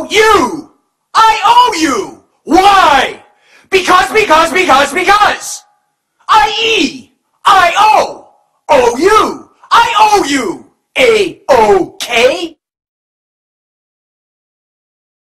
you! I owe you! Why? Because. I-E, I-O, owe you, I owe you a